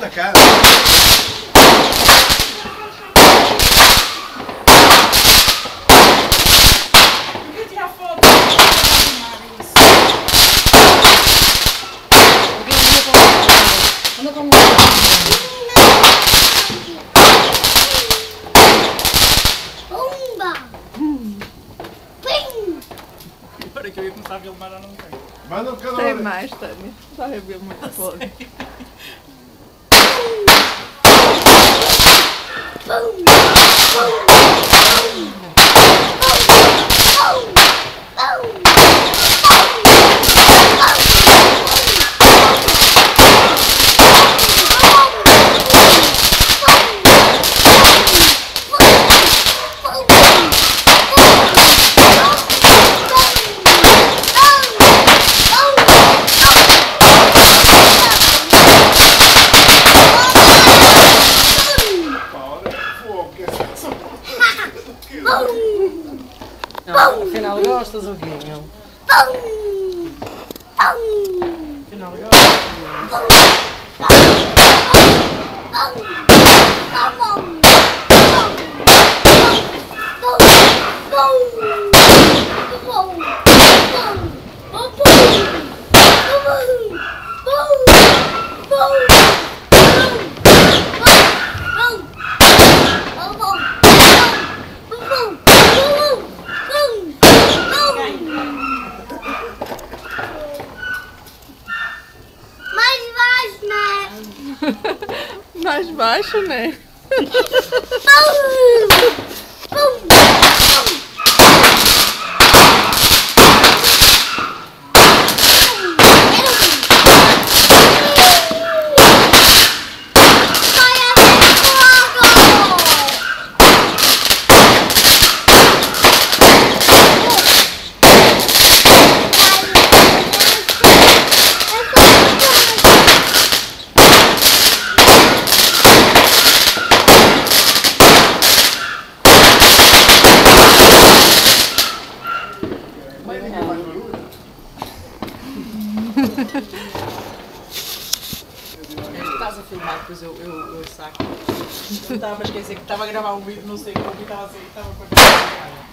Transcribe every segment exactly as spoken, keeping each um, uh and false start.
atacar. Queria tirar foto. Anda com Pumba! Pim! Para que eu ia começar a filmar, já não tenho. Manda um calor. Tem mais, Tânia. Já reveu muita foto. Não, afinal gostas ou quê? Não? Afinal Mais baixo, né? Estás a filmar, depois eu, eu, eu saco. Eu estava a esquecer que estava a gravar um vídeo, não sei como, estava a sair, estava a partir.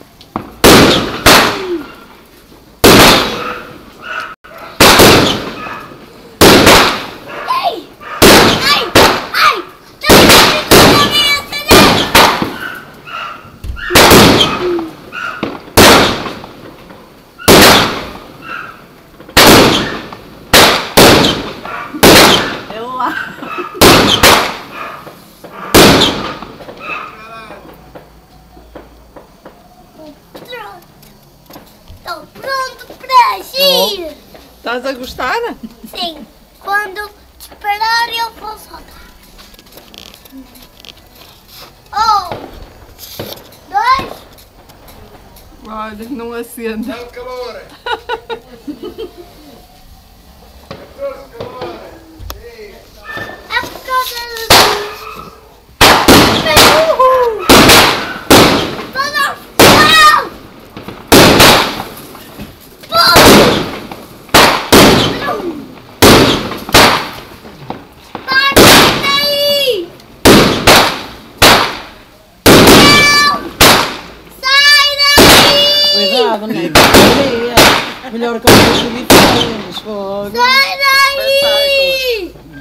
Estou pronto para agir! Estás a gostar? Sim, quando esperar eu vou soltar. Um, dois, Olha, não acende. Dá o calor. Trouxe calor. é por causa dos... Cuidado, não é? Melhor que eu não diferentes. Sai daí!